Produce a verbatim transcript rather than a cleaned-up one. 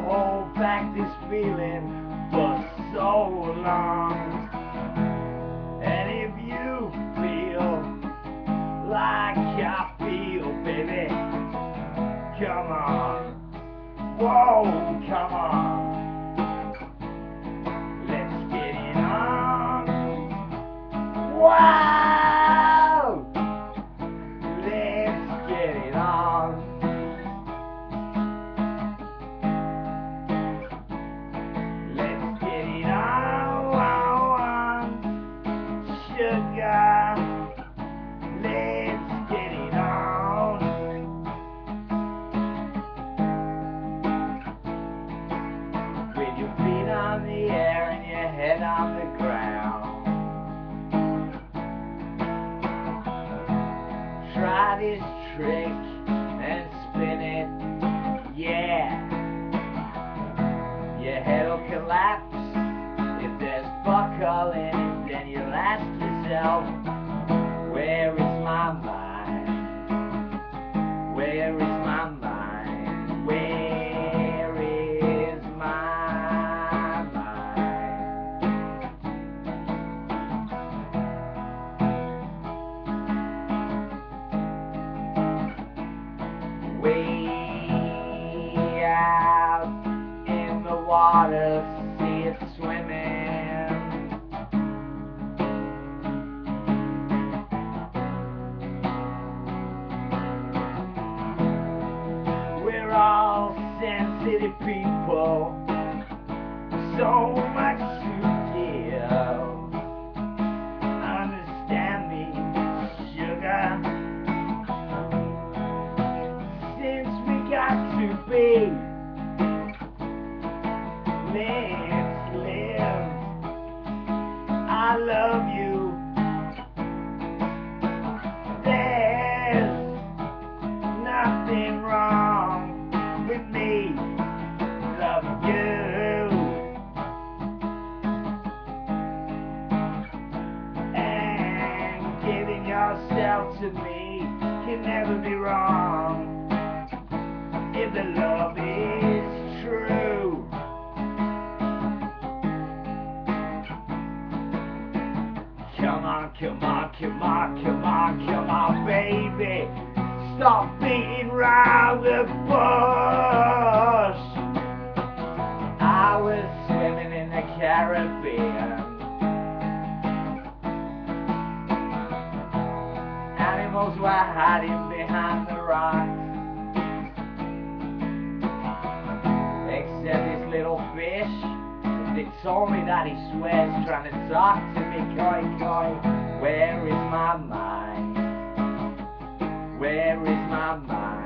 hold back this feeling for so long. And if you feel like I feel, baby, come on. Whoa, come on. Let's get it on. Wow! Let's get it on. Let's get it on. Sugar. Let's get it on. With your feet on the air and your head on the ground. Try this trick and spin it, yeah. Your head'll collapse if there's buckle in it. Then you'll ask yourself, where is my mind? Where is my mind? Where is my mind? Way out in the water, see it swimming. We're all sensitive people, so much to give. Understand me, sugar. Since we got to be, let's live. I love you. There's nothing wrong with me loving you. And giving yourself to me can never be wrong if the love is true. Come on, come on, come on, come on, come on, baby. Stop beating round the bush. I was swimming in the Caribbean. Animals were hiding behind the rocks. Except this little fish. They told me that he swears trying to talk to me, koi koi. Where is my mind? Where is my mind?